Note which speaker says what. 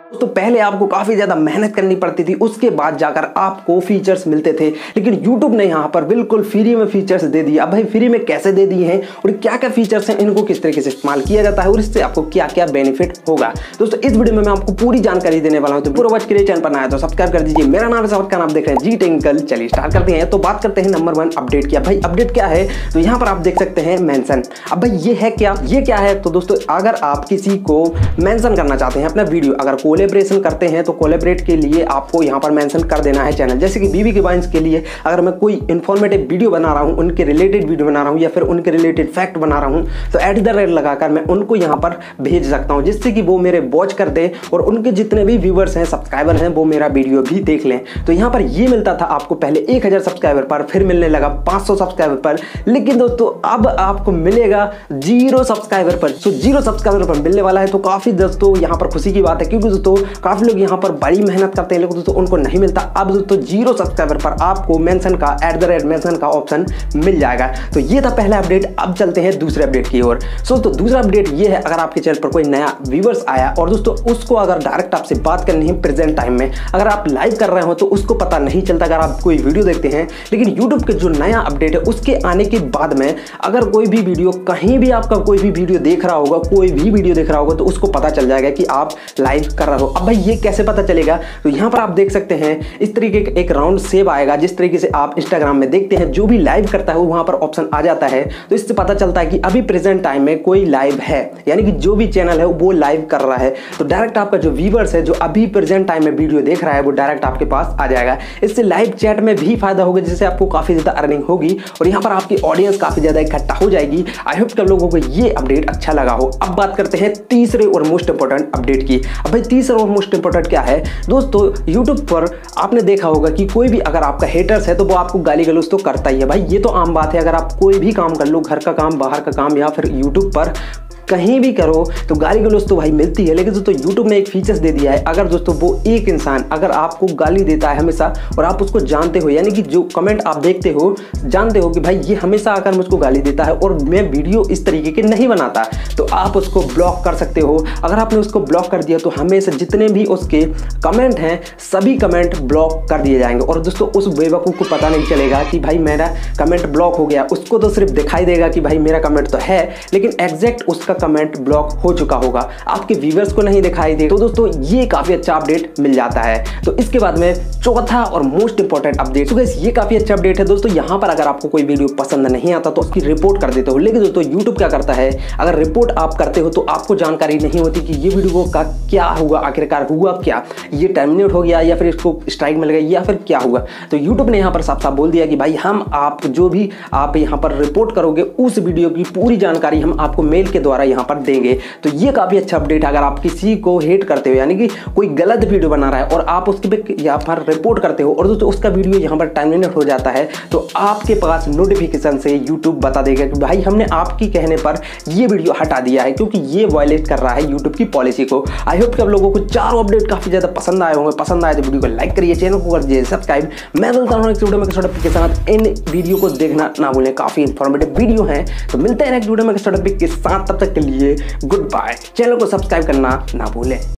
Speaker 1: तो पहले आपको काफी ज्यादा मेहनत करनी पड़ती थी, उसके बाद जाकर आपको फीचर्स मिलते थे, लेकिन YouTube ने यहाँ पर बिल्कुल फ्री में फीचर्स दे दिए। अब भाई फ्री में कैसे दे दिए हैं और क्या क्या फीचर्स हैं, इनको किस तरीके से इस्तेमाल किया जाता है और इससे आपको क्या क्या बेनिफिट होगा। दोस्तों इस वीडियो में मैं आपको पूरी जानकारी देने वाला हूँ, तो पूरा वॉच के लिए चैनल पर नया है तो सब्सक्राइब कर दीजिए। मेरा नाम है साउथ का, आप देख रहे हैं जी टेक्निकल। चलिए स्टार्ट करते हैं। तो बात करते हैं नंबर 1 अपडेट की। भाई अपडेट क्या है, तो यहाँ पर आप देख सकते हैं मेंशन। अब भाई ये है क्या, ये क्या है, तो दोस्तों अगर आप किसी को मेंशन करना चाहते हैं अपना वीडियो, अगर कोलैबोरेशन करते हैं तो कोलैबोरेट के लिए आपको यहाँ पर मेंशन कर देना है चैनल। जैसे कि बीबी के बाइंस के लिए अगर मैं कोई इन्फॉर्मेटिव वीडियो बना रहा हूँ, उनके रिलेटेड वीडियो बना रहा हूँ या फिर उनके रिलेटेड फैक्ट बना रहा हूँ, तो @ लगाकर मैं उनको यहाँ पर भेज सकता हूँ, जिससे कि वो मेरे वॉच कर दे और उनके जितने भी व्यूवर्स हैं, सब्सक्राइबर हैं, वो मेरा वीडियो भी देख लें। तो यहाँ पर ये मिलता था आपको पहले 1000 सब्सक्राइबर पर, फिर मिलने लगा 500 सब्सक्राइबर पर, लेकिन दोस्तों अब आपको मिलेगा 0 सब्सक्राइबर पर। तो 0 सब्सक्राइबर पर मिलने वाला है, तो काफी दोस्तों यहाँ पर खुशी की बात है, क्योंकि दोस्तों काफी लोग यहाँ पर बड़ी मेहनत करते हैं लेकिन दोस्तों उनको नहीं मिलता। अब दोस्तों 0 सब्सक्राइबर पर आपको मेंशन का @ का ऑप्शन मिल जाएगा। तो ये था पहला अपडेट। अब चलते हैं दूसरे अपडेट की ओर। तो दूसरा अपडेट ये है, अगर आपके चैनल पर कोई नया व्यूअर्स आया और दोस्तों उसको अगर डायरेक्ट आपसे बात करनी है प्रेजेंट टाइम में, अगर आप लाइव कर रहे हो तो उसको पता नहीं चलता अगर आप कोई वीडियो देखते हैं, लेकिन यूट्यूब के जो नया अपडेट है उसके आने के बाद में अगर कोई भी वीडियो, कहीं भी आपका कोई भी वीडियो देख रहा होगा, कोई भी वीडियो देख रहा होगा, तो उसको पता चल जाएगा कि आप लाइव कर रहे हो। अब भाई ये कैसे पता चलेगा, तो यहाँ पर आप देख सकते हैं इस तरीके का एक राउंड शेप आएगा, जिस तरीके से आप इंस्टाग्राम में देखते हैं जो भी लाइव करता है वहां पर ऑप्शन आ जाता है। तो इससे पता चलता है कि अभी प्रेजेंट टाइम में कोई लाइव है, यानी कि जो भी चैनल है वो लाइव कर रहा है। तो डायरेक्ट आपका जो व्यूअर्स है जो अभी प्रेजेंट टाइम में वीडियो देख रहा है वो डायरेक्ट आपके पास आ जाएगा। इससे लाइव चैट में भी फायदा होगा, जिससे आपको काफी ज्यादा अर्निंग होगी और यहाँ पर आपकी ऑडियंस काफी ज्यादा इकट्ठा हो जाएगी। आई होप कि आप लोगों को ये अपडेट अच्छा लगा हो। अब बात करते हैं तीसरे और मोस्ट इंपोर्टेंट अपडेट की। अब भाई तीसरा और मोस्ट इंपोर्टेंट क्या है दोस्तों, यूट्यूब पर आपने देखा होगा कि कोई भी अगर आपका हेटर्स है तो वो आपको गाली गलौज तो करता ही है। भाई ये तो आम बात है, अगर आप कोई भी काम कर लो, घर का काम, बाहर का काम या फिर यूट्यूब पर कहीं भी करो तो गाली गलौज तो भाई मिलती है। लेकिन दोस्तों यूट्यूब ने एक फीचर्स दे दिया है, अगर दोस्तों वो एक इंसान अगर आपको गाली देता है हमेशा और आप उसको जानते हो, यानी कि जो कमेंट आप देखते हो जानते हो कि भाई ये हमेशा आकर मुझको गाली देता है और मैं वीडियो इस तरीके के नहीं बनाता, तो आप उसको ब्लॉक कर सकते हो। अगर आपने उसको ब्लॉक कर दिया तो हमेशा जितने भी उसके कमेंट हैं सभी कमेंट ब्लॉक कर दिए जाएंगे और दोस्तों उस बेवकूफ़ को पता नहीं चलेगा कि भाई मेरा कमेंट ब्लॉक हो गया। उसको तो सिर्फ दिखाई देगा कि भाई मेरा कमेंट तो है, लेकिन एग्जैक्ट उसका कमेंट ब्लॉक हो चुका होगा, आपके व्यूअर्स को नहीं दिखाई दे। तो दोस्तों ये काफी अच्छा अपडेट मिल जाता है। तो इसके बाद में चौथा और मोस्ट इंपोर्टेंट अपडेट, तो ये काफी अच्छा अपडेट है दोस्तों। यहाँ पर अगर आपको कोई वीडियो पसंद नहीं आता तो उसकी रिपोर्ट कर देते हो, लेकिन दोस्तों यूट्यूब क्या करता है, अगर रिपोर्ट आप करते हो तो आपको जानकारी नहीं होती कि ये वीडियो का क्या हुआ, आखिरकार हुआ क्या, ये टर्मिनेट हो गया या फिर इसको स्ट्राइक मिल गई या फिर क्या हुआ। तो यूट्यूब ने यहाँ पर साफ साफ बोल दिया कि भाई हम आप जो भी आप यहाँ पर रिपोर्ट करोगे उस वीडियो की पूरी जानकारी हम आपको मेल के द्वारा यहाँ पर देंगे। तो ये काफी अच्छा अपडेट है। अगर आप किसी को हेट करते हो, यानी कि कोई गलत वीडियो बना रहा है और आप उसके पे यहाँ पर रिपोर्ट करते हो और दोस्तों उसका वीडियो यहाँ पर टर्मिनेट हो जाता है, तो आपके पास नोटिफिकेशन से यूट्यूब बता देगा कि भाई हमने आपकी कहने पर ये वीडियो हटा दिया है, क्योंकि ये वायलेट कर रहा है यूट्यूब की पॉलिसी को। आई होप कि आप लोगों को चारों अपडेट काफी ज्यादा पसंद आए होंगे। पसंद आए तो वीडियो को लाइक करिए, चैनल को कर दीजिए सब्सक्राइब। मैं बोलता हूँ वीडियो में टॉपिक के साथ इन वीडियो को देखना ना भूलें, काफी इंफॉर्मेटिव वीडियो है। तो मिलते हैं नेक्स्ट वीडियो में टॉपिक के साथ, तब तक के लिए गुड बाय। चैनल को सब्सक्राइब करना ना भूलें।